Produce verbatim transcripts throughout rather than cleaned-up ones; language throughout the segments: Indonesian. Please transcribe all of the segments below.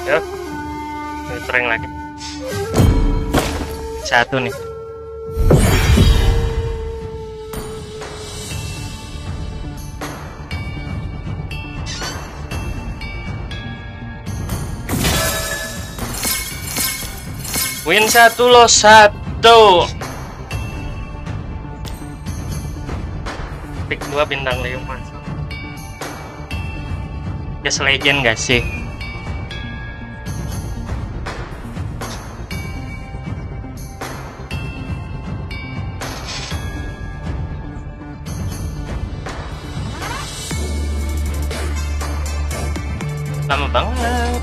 Yuk, filtering lagi. Satu nih. Win satu lo satu. Pick dua bintang lima. Guys legend gak sih? Lama banget.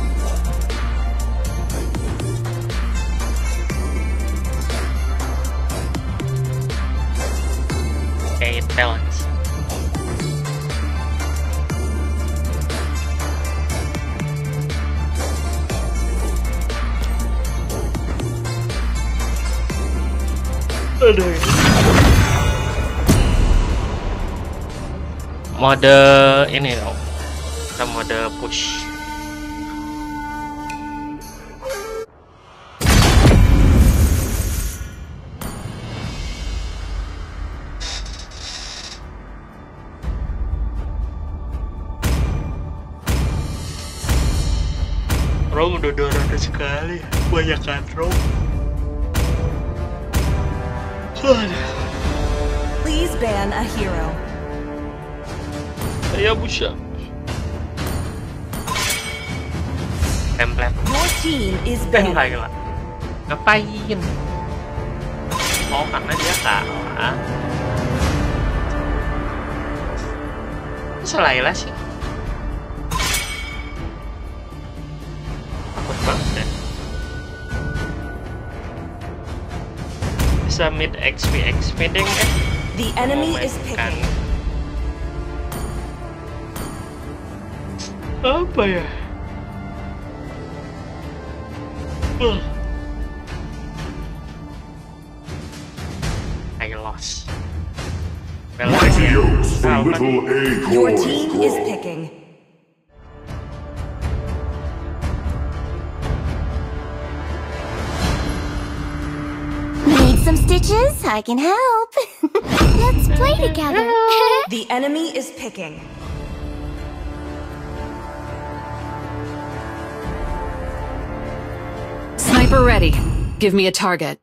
Kayak talents. Aduh. Mode ini dong. Kita mode push. Roam udah dua ratus sekali, banyak kan Roam. Please ban a hero. Saya busa. Template. Your team is Dan banned. lagi lah. Ngapain? Oh karena dia kalah. Masa Layla sih? Takut banget ya. Bisa mid X P X P deng eh. The enemy Oh, is kan. picking. Apa ya? Uh. I lost. Well, Mighty yeah. oaks for Ah, little Your acorns team is grow. picking. Need some stitches? I can help. Let's play together. The enemy is picking. Sniper ready. Give me a target.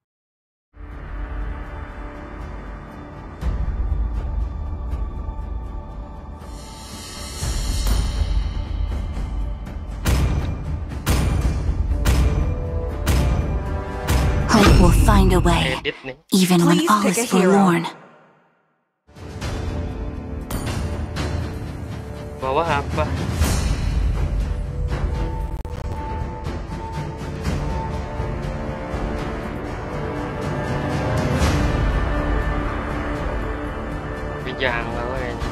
Hope will find a way, edit nih. even when Please all pick is a hero. forlorn. Bawah apa? Di jungle kayaknya.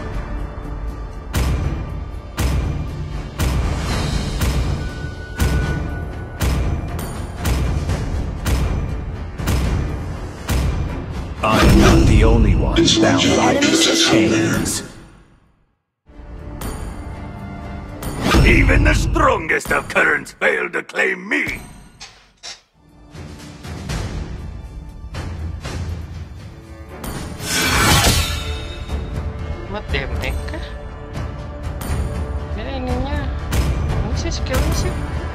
I am not the only one This bound legend by Enemies these picking. chains. Even the strongest of currents fail to claim me. Buat damage kah? Ya ininya. Ini sih skillnya sih.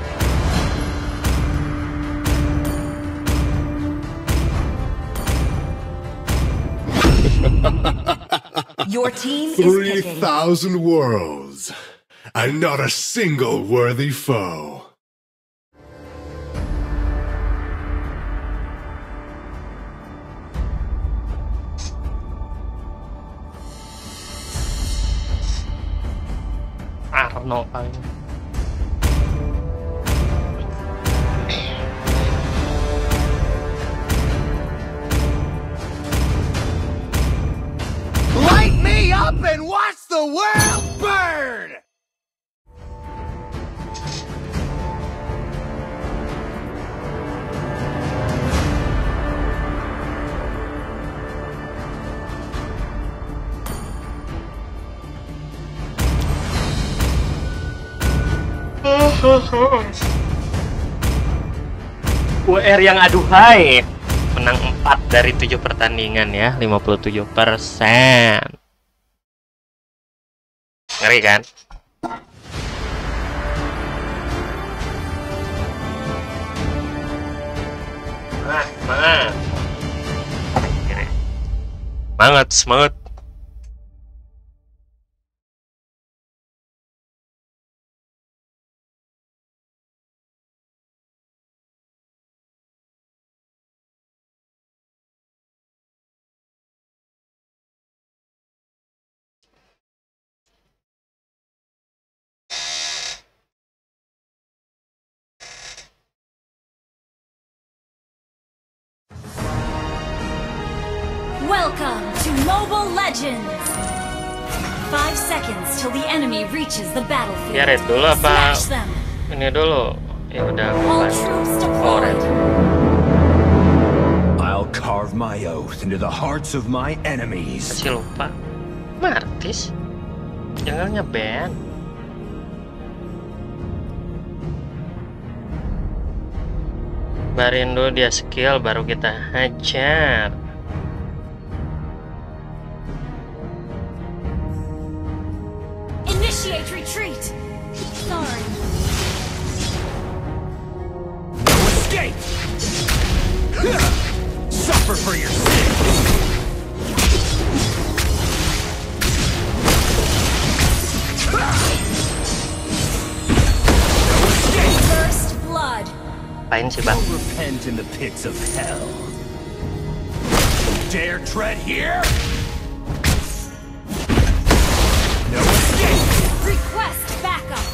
Your team is Three picking. thousand worlds, and not a single worthy foe. Arno paling. Light me up and watch the world burn! U R yang aduhai menang empat dari tujuh pertandingan ya, lima puluh tujuh persen. Ngeri kan? Ah, semangat. Gini. Semangat, semangat. Welcome to Mobile Legends! Five seconds till the enemy reaches the battlefield. Ya red dulu apa? Smash them. Ini dulu. Ya udah. All troops Oh, red. deployed. I'll carve my oath into the hearts of my enemies. Masih lupa. Martis. Jangannya ban. Barin dulu dia skill baru kita hajar. Initiate retreat. Sorry. No escape! Suffer for your sins! No escape! First blood. Apain sih bang? You'll repent in the pits of hell. Dare tread here? No escape! Request backup.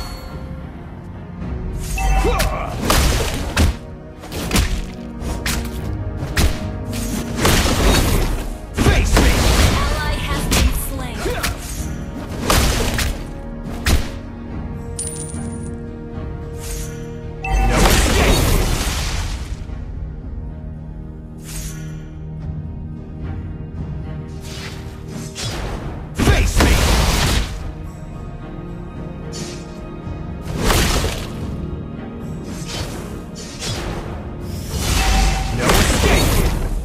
Face me! Ally has been slain. No escape! Face me! No escape!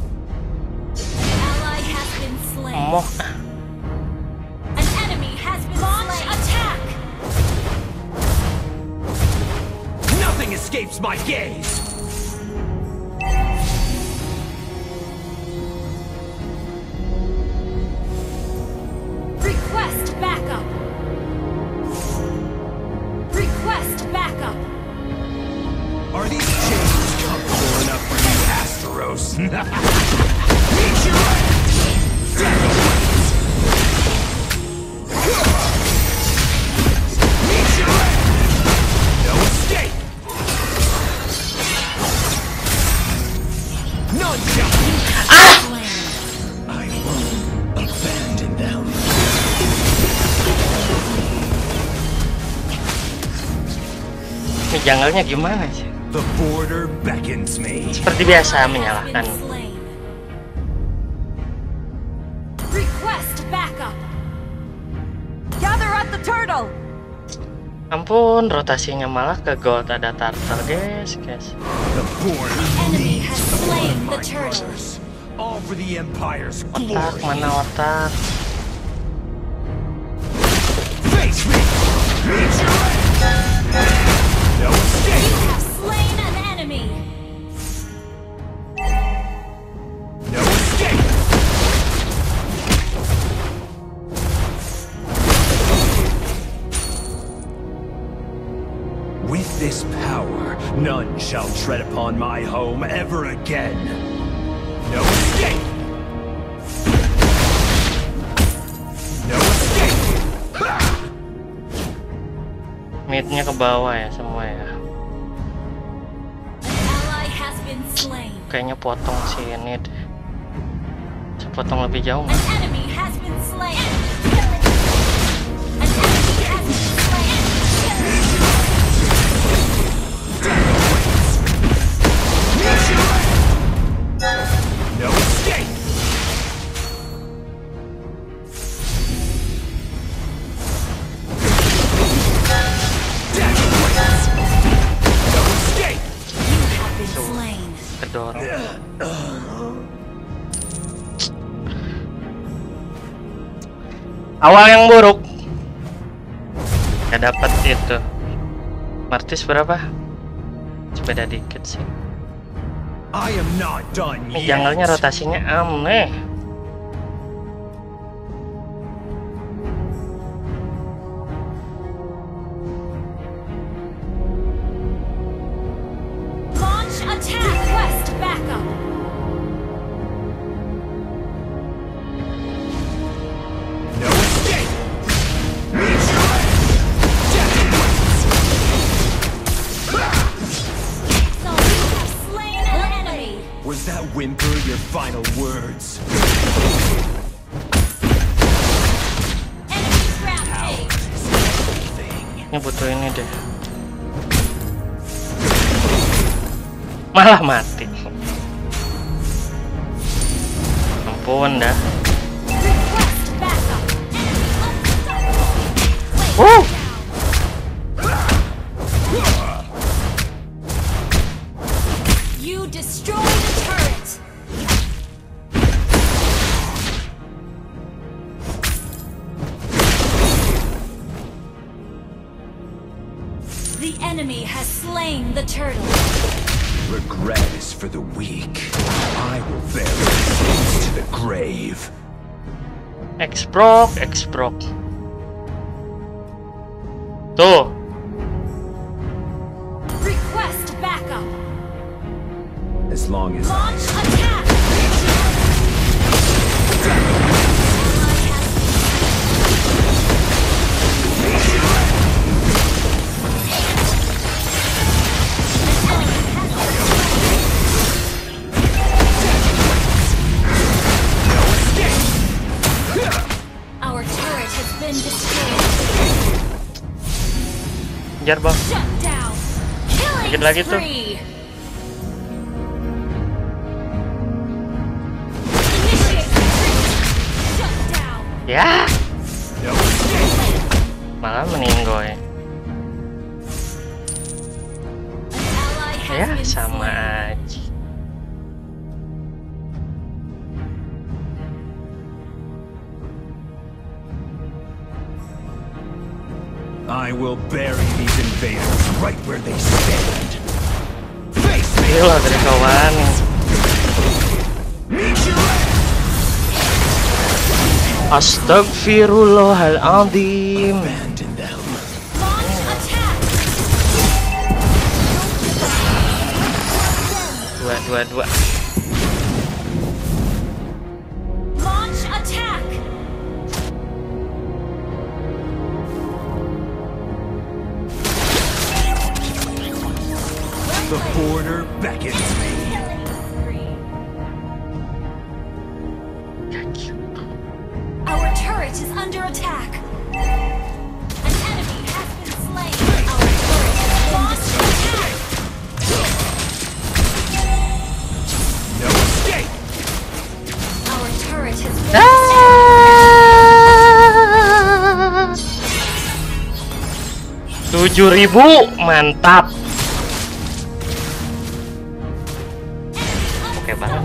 Ally has been slain. Moh. An enemy has been launch attack. Nothing escapes my gaze! Request backup. Request backup. Are these chains comfortable enough for you, Asteros? Meet your end! Meet your end! No escape! None shall Slain. I won't abandon them. Ini jungle-nya gimana sih? The border beckons me. Seperti biasa Ally has menyalahkan. been slain. Request backup. Gather at the turtle! Ampun, rotasinya malah ke gold. Ada turtle guys, guys. The border Enemy has needs slain my the turtle. brothers. All for the Empire's Otak, glory. mana otak? Face me! Meet your end! No escape! You have slain an enemy. No escape! With this power, none shall tread upon my home ever again. No escape! No escape! Ha! Mid-nya ke bawah ya semua ya. An ally has been slain. Kayaknya potong sih ini deh. Sepotong lebih jauh An nggak? enemy has been slain. An enemy has been slain. No escape! Death waits! Awal yang buruk. Gak dapat itu. Martis berapa? Sepeda dikit sih. I am not done Ini yet. jungle-nya rotasinya aneh. Launch attack. Quest backup. No escape. Meet your end. Death awaits. So you have slain an enemy. Was that whimper your final words? Enemy rampage. Ini butuh ini deh. Malah mati. Ampun dah. Request backup. Enemy unstoppable. Woo! You destroy the turret. The enemy has slain the turtle. Regret is for the weak. I will bear my sins to the grave. Exprok, exprok. Tuh, Request backup. As long as Launch attack. Our turret has been destroyed. jar bang. Shut down. Killing Dikit lagi tuh. spree. Initiate retreat. Shut down. Ya, no escape. malah meninggoy. An ally has Ya, been sama slain. aja. I will bury these invaders right where they stand. Face me. Gila dari kawan. Meet your end. Astagfirullahaladzim. Abandon them. Launch attack. Dua, dua, dua. Launch attack. The border beckons me. Our turret is under attack. An enemy has been slain. Our turret has launched attack. No escape. Our turret has been Tujuh ribu, mantap. Oke banget.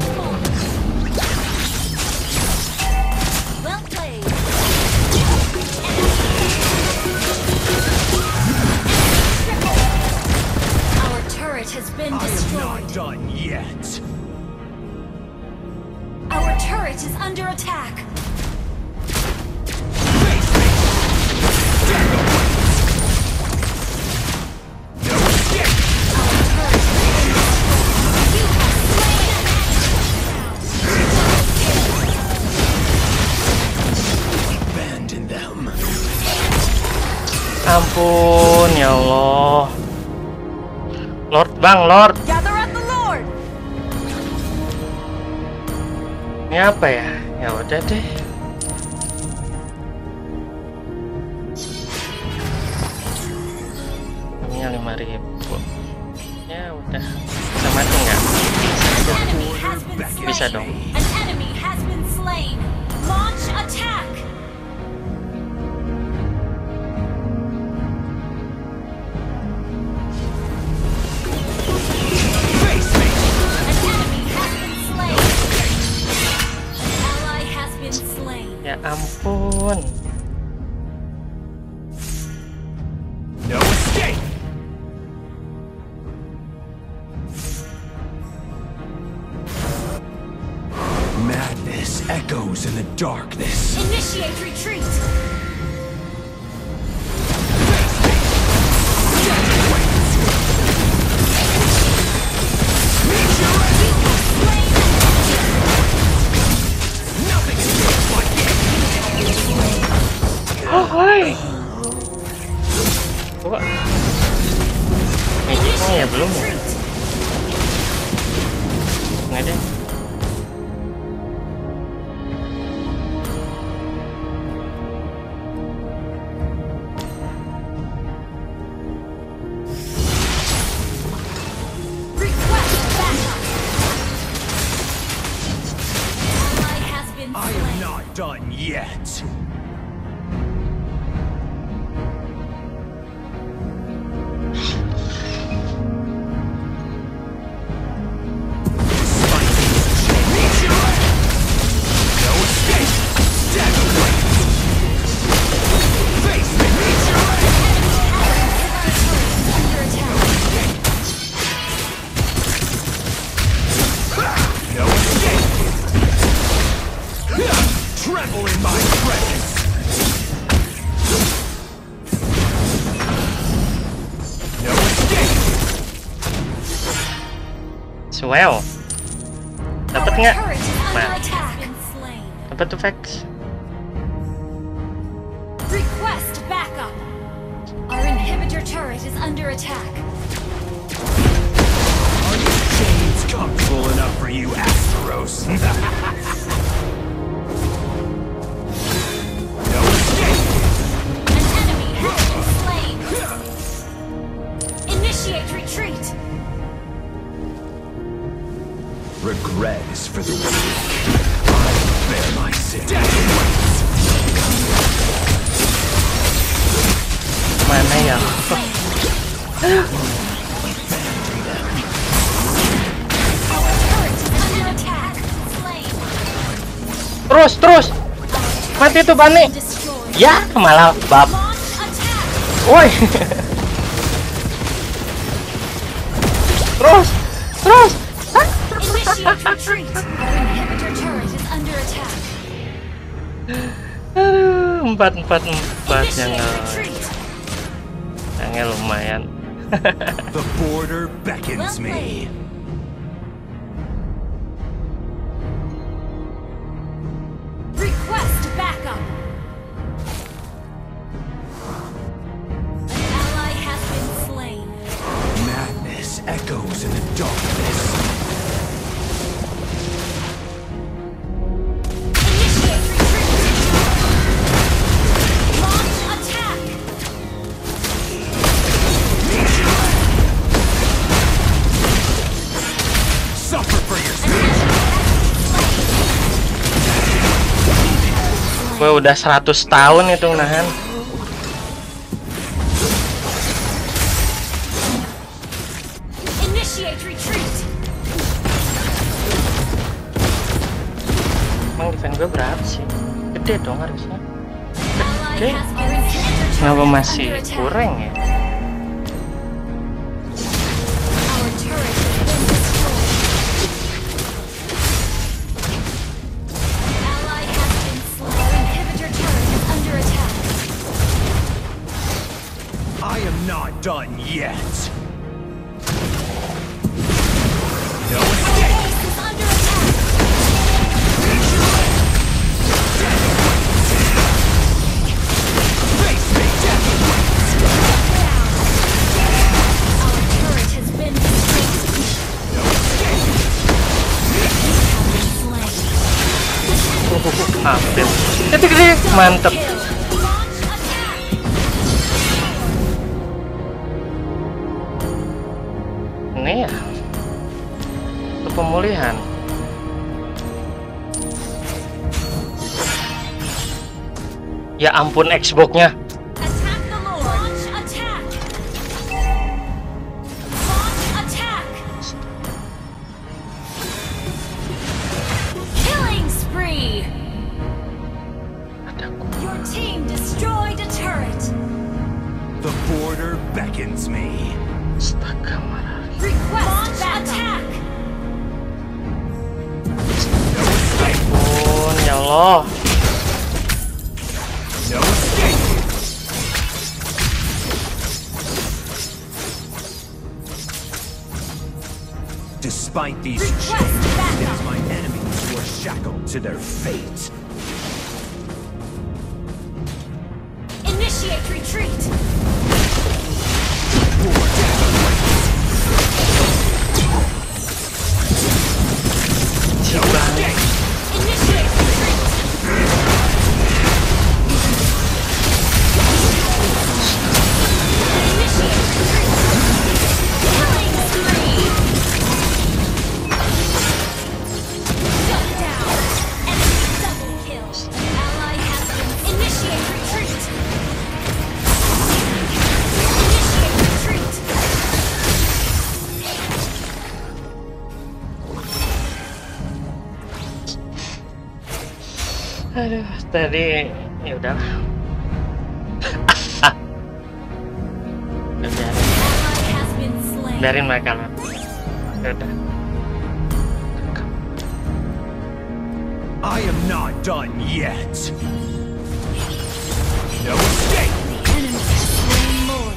well played. Our turret has been I am destroyed. not done yet. Our turret is under attack. Face me. Death awaits. No escape. Our turret has been destroyed. You have slain an enemy. Abandon them. Ampun ya Allah. Lord bang, Lord. Gather at the Lord! Ini apa ya? Ya udah deh. Ini lima ribu. Ya udah. Bisa mati nggak? An enemy has been slain. Bisa dong. An enemy has been slain. Launch attack. Face me. An enemy has been slain. An ally has been slain. Ya ampun. Echoes in the darkness. Initiate retreat. Oh, hai. Kok magicnya ya belum ya? Nggak ada. I am not done yet. Tremble in my presence. No escape. Swell. Dapat nggak? Turret is under Nah, attack. dapat tuh Vex. Request backup. Our inhibitor turret is under attack. Are your chains comfortable enough for you, Asteros? Retreat. Regret is for the weak. I bear my sin. Mana ya? Terus, terus. Mati tuh Bani. Ya, malah bab. Woi. Terus, terus. Aduh, empat empat empat yang yang lumayan. The border beckons me. Request backup. An ally has been slain. Madness echoes in the darkness. Initiate retreat. Launch attack. Suffer for your sins. Gue udah seratus tahun itu nahan. Initiate retreat. Emang defense gue berapa sih? Gede dong harusnya. Ally Gede. has our inhibitor Kenapa turret masih under attack. kurang ya? Our turret has been destroyed. Ally has been slain. Our inhibitor turret is under attack. I am not done yet. No Our escape. base is under attack. Face me, death. Our turret has been destroyed. No escape. We have been slain. Hampir. Gede gede, mantep. Kill. Launch attack. Ini ya. Untuk pemulihan. Ya ampun Xbox-nya. Attack the Lord. Launch attack. Launch attack. Killing spree. Your team destroyed a turret. The border beckons me. Astaga marah. Request attack. No escape. Ampun, ya Allah. Despite these Request chains, it backup. is my enemies who are shackled to their fate. Initiate retreat. Initiate retreat. Initiate retreat. Killing spree. Shut down. Enemy double kill. Ally has been. Initiate retreat. Initiate retreat. Aduh, tadi ya udahlah. Udah, Ally has been slain. biarin mereka lah. Ya udah. I am not done yet. No escape. The enemy has slain Lord.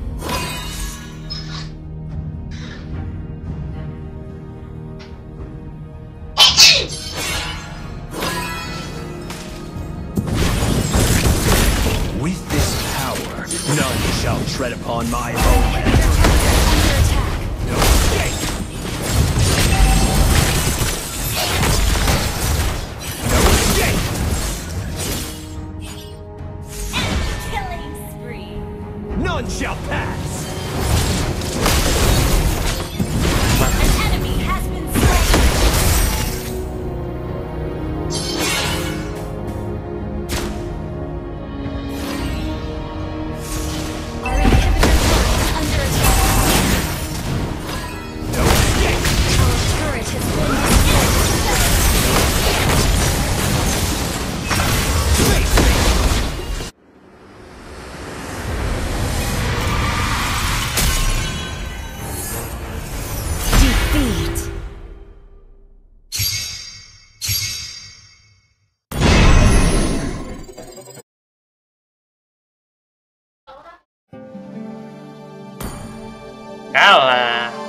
With this power, none shall tread upon my home. Under attack. No escape. No escape. Enemy killing spree. None shall pass. An enemy has been slain. Our inhibitor turret is under attack. No escape. Our turret has been destroyed. Face me. Defeat. Kalah.